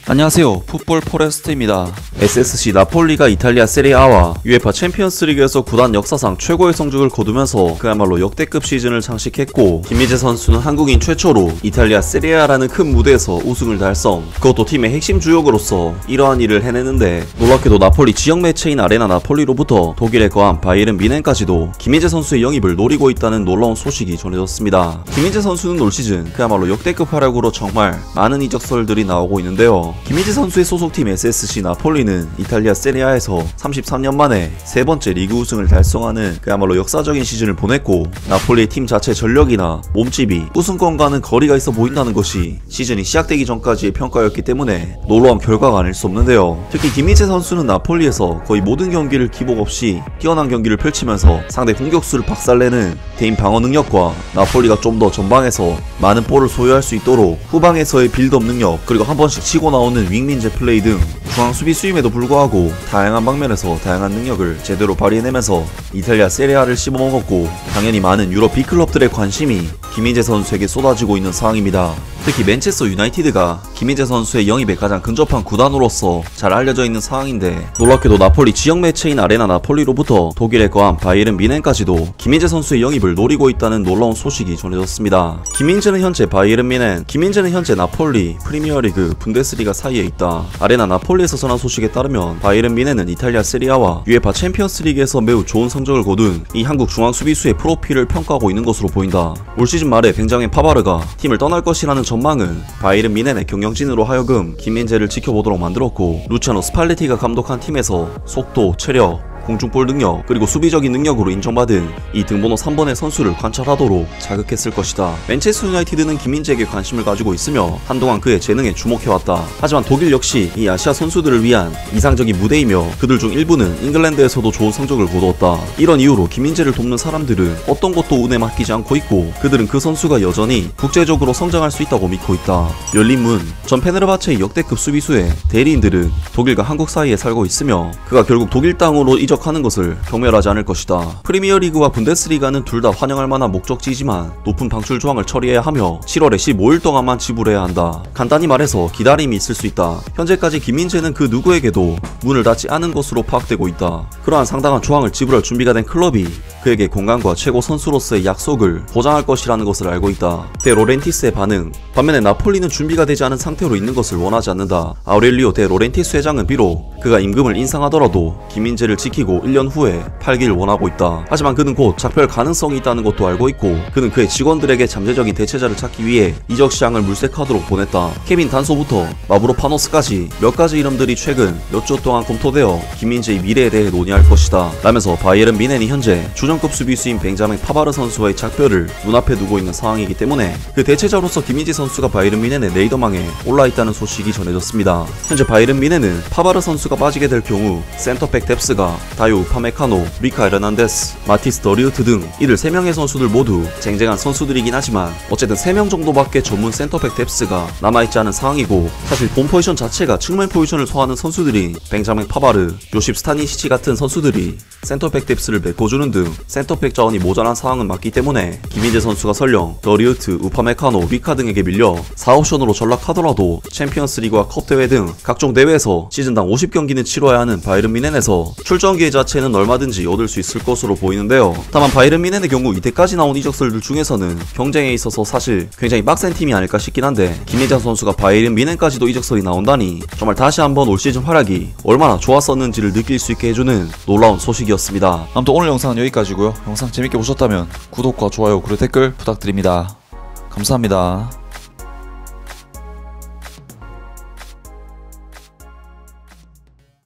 안녕하세요, 풋볼 포레스트입니다. SSC 나폴리가 이탈리아 세리아와 UEFA 챔피언스리그에서 구단 역사상 최고의 성적을 거두면서 그야말로 역대급 시즌을 장식했고, 김민재 선수는 한국인 최초로 이탈리아 세리아라는 큰 무대에서 우승을 달성, 그것도 팀의 핵심 주역으로서 이러한 일을 해내는데, 놀랍게도 나폴리 지역 매체인 아레나 나폴리로부터 독일에 거한 바이에른 뮌헨까지도 김민재 선수의 영입을 노리고 있다는 놀라운 소식이 전해졌습니다. 김민재 선수는 올 시즌 그야말로 역대급 활약으로 정말 많은 이적설들이 나오고 있는데요. 김민재 선수의 소속팀 SSC 나폴리는 이탈리아 세리아에서 33년 만에 세 번째 리그 우승을 달성하는 그야말로 역사적인 시즌을 보냈고, 나폴리의 팀 자체 전력이나 몸집이 우승권과는 거리가 있어 보인다는 것이 시즌이 시작되기 전까지의 평가였기 때문에 놀라운 결과가 아닐 수 없는데요. 특히 김민재 선수는 나폴리에서 거의 모든 경기를 기복 없이 뛰어난 경기를 펼치면서 상대 공격수를 박살내는 개인 방어 능력과 나폴리가 좀 더 전방에서 많은 볼을 소유할 수 있도록 후방에서의 빌드업 능력, 그리고 한 번씩 치고 나오는 윙민재 플레이 등 중앙 수비 수임에도 불구하고 다양한 방면에서 다양한 능력을 제대로 발휘해내면서 이탈리아 세리아를 씹어먹었고, 당연히 많은 유럽 빅클럽들의 관심이 김민재 선수에게 쏟아지고 있는 상황입니다. 특히 맨체스터 유나이티드가 김민재 선수의 영입에 가장 근접한 구단으로서 잘 알려져 있는 상황인데, 놀랍게도 나폴리 지역 매체인 아레나 나폴리로부터 독일에 거한 바이에른 뮌헨까지도 김민재 선수의 영입을 노리고 있다는 놀라운 소식이 전해졌습니다. 김민재는 현재 바이에른 뮌헨, 김민재는 현재 나폴리, 프리미어리그, 분데스리가 사이에 있다. 아레나 나폴리에서 전한 소식에 따르면 바이에른 뮌헨은 이탈리아 세리아와 UEFA 챔피언스리그에서 매우 좋은 성적을 거둔 이 한국 중앙 수비수의 프로필을 평가하고 있는 것으로 보인다. 올 시즌 말에 벤자민 파바르가 팀을 떠날 것이라는 전망은 바이에른 뮌헨의 경영진으로 하여금 김민재를 지켜보도록 만들었고, 루치아노 스팔레티가 감독한 팀에서 속도, 체력, 공중볼 능력, 그리고 수비적인 능력으로 인정받은 이 등번호 3번의 선수를 관찰하도록 자극했을 것이다. 맨체스터 유나이티드는 김민재에게 관심을 가지고 있으며 한동안 그의 재능에 주목해왔다. 하지만 독일 역시 이 아시아 선수들을 위한 이상적인 무대이며 그들 중 일부는 잉글랜드에서도 좋은 성적을 거두었다. 이런 이유로 김민재를 돕는 사람들은 어떤 것도 운에 맡기지 않고 있고, 그들은 그 선수가 여전히 국제적으로 성장할 수 있다고 믿고 있다. 열린 문, 전 페네르바체의 역대급 수비수의 대리인들은 독일과 한국 사이에 살고 있으며 그가 결국 독일 땅으로 이적하는 것을 경멸하지 않을 것이다. 프리미어리그와 분데스리가는 둘 다 환영할 만한 목적지지만 높은 방출 조항을 처리해야 하며 7월에 15일 동안만 지불해야 한다. 간단히 말해서 기다림이 있을 수 있다. 현재까지 김민재는 그 누구에게도 문을 닫지 않은 것으로 파악되고 있다. 그러한 상당한 조항을 지불할 준비가 된 클럽이 그에게 공간과 최고 선수로서의 약속을 보장할 것이라는 것을 알고 있다. 데 로렌티스의 반응. 반면에 나폴리는 준비가 되지 않은 상태로 있는 것을 원하지 않는다. 아우렐리오 데 로렌티스 회장은 비록 그가 임금을 인상하더라도 김민재를 지키고 1년 후에 팔기를 원하고 있다. 하지만 그는 곧 작별 가능성이 있다는 것도 알고 있고, 그는 그의 직원들에게 잠재적인 대체자를 찾기 위해 이적 시장을 물색하도록 보냈다. 케빈 단소부터 마브로파노스까지 몇 가지 이름들이 최근 몇 주 동안 검토되어 김민재의 미래에 대해 논의할 것이다 라면서 바이에른 뮌헨이 현재 주전급 수비수인 벤자민 파바르 선수와의 작별을 눈앞에 두고 있는 상황이기 때문에 그 대체자로서 김민재 선수가 바이에른 뮌헨의 레이더망에 올라있다는 소식이 전해졌습니다. 현재 바이에른 뮌헨은 파바르 선수가 빠지게 될 경우 센터백 뎁스가 다요 우파메카노, 리카 에르난데스, 마티스 더리우트 등 이들 3명의 선수들 모두 쟁쟁한 선수들이긴 하지만 어쨌든 3명 정도밖에 전문 센터백 뎁스가 남아있지 않은 상황이고, 사실 본 포지션 자체가 측면 포지션을 소화하는 선수들인 벤자민 파바르, 요십 스타니시치 같은 선수들이 센터백 뎁스를 메꿔주는 등 센터백 자원이 모자란 상황은 맞기 때문에 김민재 선수가 설령 더리우트, 우파메카노, 리카 등에게 밀려 4옵션으로 전락하더라도 챔피언스리그와 컵대회 등 각종 대회에서 시즌당 50경기는 치러야 하는 바이에른 뮌헨에서 출전 기회 자체는 얼마든지 얻을 수 있을 것으로 보이는데요. 다만 바이에른 뮌헨의 경우 이때까지 나온 이적설들 중에서는 경쟁에 있어서 사실 굉장히 빡센 팀이 아닐까 싶긴 한데, 김민재 선수가 바이에른 뮌헨까지도 이적설이 나온다니 정말 다시 한번 올 시즌 활약이 얼마나 좋았었는지를 느낄 수 있게 해주는 놀라운 소식이었습니다. 아무튼 오늘 영상은 여기까지고요. 영상 재밌게 보셨다면 구독과 좋아요 그리고 댓글 부탁드립니다. 감사합니다.